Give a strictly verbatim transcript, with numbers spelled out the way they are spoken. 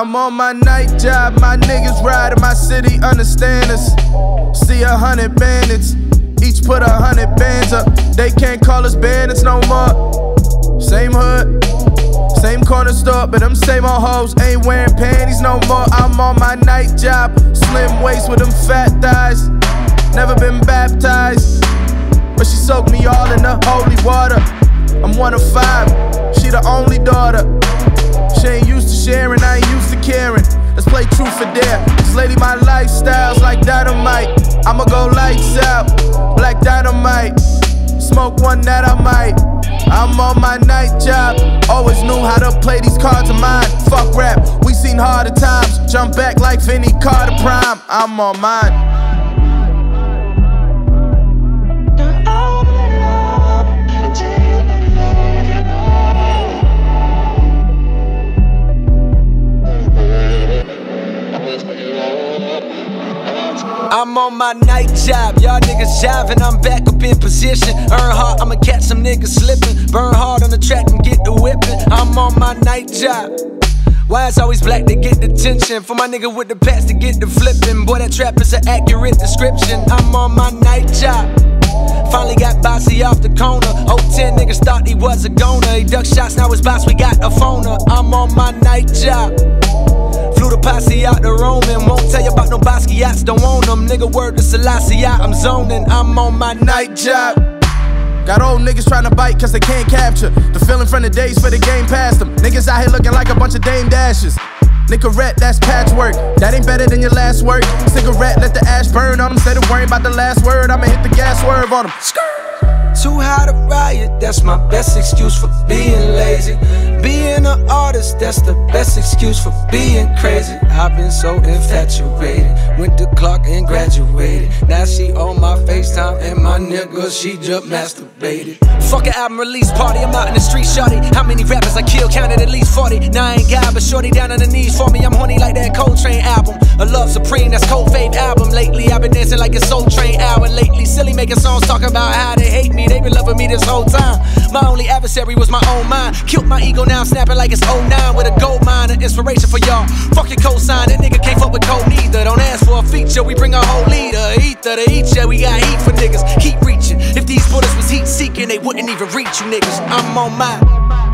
I'm on my night job, my niggas ride in my city, understand us. See a hundred bandits, each put a hundred bands up. They can't call us bandits no more. Same hood, same corner store, but them same old hoes ain't wearing panties no more. I'm on my night job, slim waist with them fat thighs. Never been baptized, but she soaked me all in the holy water. I'm one of five, she the only daughter. She ain't used to sharing, I ain't used to caring. Let's play truth or dare. This lady, my lifestyle's like dynamite. I'ma go lights out, black dynamite. Smoke one that I might. I'm on my night job, always knew how to play these cards of mine. Fuck rap, we seen harder times. Jump back like Vinny Carter Prime. I'm on mine. I'm on my night job, y'all niggas jiving, I'm back up in position. Earn hard, I'ma catch some niggas slipping. Burn hard on the track and get the whipping. I'm on my night job. Why it's always black to get the tension? For my nigga with the pats to get the flipping. Boy, that trap is an accurate description. I'm on my night job. Finally got Bossy off the corner. oh ten niggas thought he was a goner. He ducked shots, now his boss, we got a phoner. I'm on my night job. Flew the posse out to Roman. Won't tell you about no Basquiat's, don't own them. Nigga, word to Selassie, I'm zoning. I'm on my night job. Got old niggas trying to bite cause they can't capture the feeling from the days for the game past them. Niggas out here looking like a bunch of Dame Dashes. Nicorette, that's patchwork. That ain't better than your last work. Cigarette, let the ash burn on them. Instead of worrying about the last word, I'ma hit the gas swerve on them. Too high to riot, that's my best excuse for being lazy. Being an artist, that's the best excuse for being crazy. I've been so infatuated, went to Clark and graduated. Now she on my FaceTime and my nigga, she just masturbated. Fuck an album release party, I'm out in the street, shorty. How many rappers I killed, counted at least forty. Now I ain't God, but shorty down on the knees for me. I'm horny like that Coltrane album. A Love Supreme, that's Cold Fave album. Lately I've been dancing like a Soul Train hour. Lately silly making songs talking about how they hate me. They been loving me this whole time. My only adversary was my own mind. Killed my ego, now I'm snapping like it's oh nine. With a gold mine, an inspiration for y'all. Fuck your cosign, that nigga can't fuck with cold neither. Don't ask for a feature, we bring a whole leader. Ether to each ya, we got heat for niggas. Keep reaching. If these bullets was heat seeking, they wouldn't even reach you niggas. I'm on mine.